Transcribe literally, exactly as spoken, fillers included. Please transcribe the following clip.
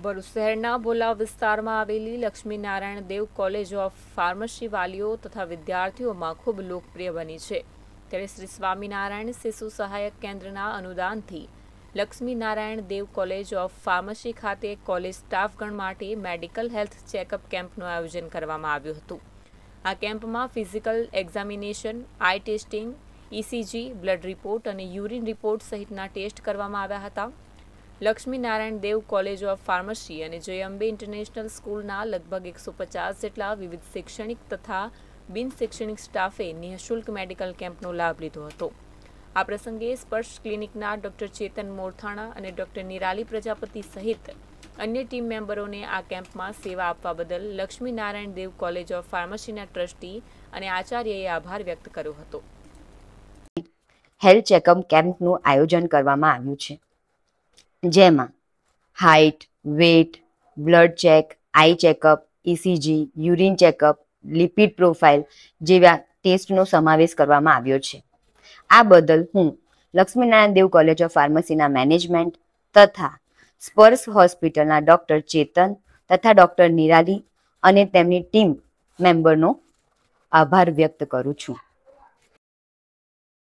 ભરૂચ શહેરના ભોલા વિસ્તારમાં આવેલી Laxminarayan Dev college of pharmacy વાલીઓ તથા વિદ્યાર્થીઓમાં ખૂબ લોકપ્રિય બની છે ત્યારે શ્રી સ્વામિનારાયણ શિશુ સહાયક કેન્દ્રના અનુદાનથી Laxminarayan Dev college of pharmacy ખાતે કોલેજ સ્ટાફગણ માટે મેડિકલ હેલ્થ ચેકઅપ કેમ્પનું આયોજન કરવામાં આવ્યું હતું। આ કેમ્પમાં physical examination, eye testing, ECG, blood report અને યુરિન રિપોર્ટ સહિતના ટેસ્ટ કરવામાં આવ્યા હતા। Laxminarayan Dev college of pharmacy અને જય અંબે ઇન્ટરનેશનલ સ્કૂલના લગભગ એકસો પચાસ જેટલા વિવિધ શૈક્ષણિક તથા બિન શૈક્ષણિક સ્ટાફે નિઃશુલ્ક મેડિકલ કેમ્પનો લાભ લીધો હતો। આ પ્રસંગે સ્પર્શ ક્લિનિકના ડોક્ટર ચેતન મોરથાણા અને ડોક્ટર નિરાલી પ્રજાપતિ સહિત અન્ય ટીમ મેમ્બરોને આ કેમ્પમાં સેવા આપવા બદલ લક્ષ્મીનારાયણ દેવ કોલેજ ઓફ ફાર્મસીના ટ્રસ્ટી અને આચાર્યએ આભાર વ્યક્ત કર્યો હતો। હેલ્થ ચેકઅપ કેમ્પનું આયોજન કરવામાં આવ્યું છે, જેમાં height, weight, blood check, eye checkup, ECG, urine checkup, lipid profile જેવા ટેસ્ટનો સમાવેશ કરવામાં આવ્યો છે। આ બદલ હું લક્ષ્મીનારાયણ દેવ કોલેજ ઓફ ફાર્મસીના મેનેજમેન્ટ તથા સ્પર્શ હોસ્પિટલના ડૉક્ટર ચેતન તથા ડૉક્ટર નિરાલી અને તેમની ટીમ મેમ્બરનો આભાર વ્યક્ત કરું છું।